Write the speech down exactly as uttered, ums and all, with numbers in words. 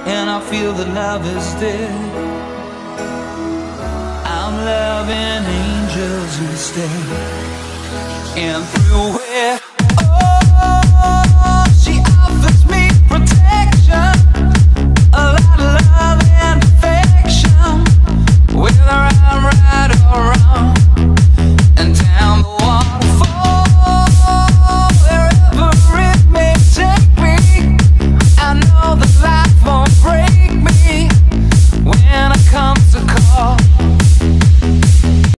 and I feel that love is dead. I'm loving angels instead, and through it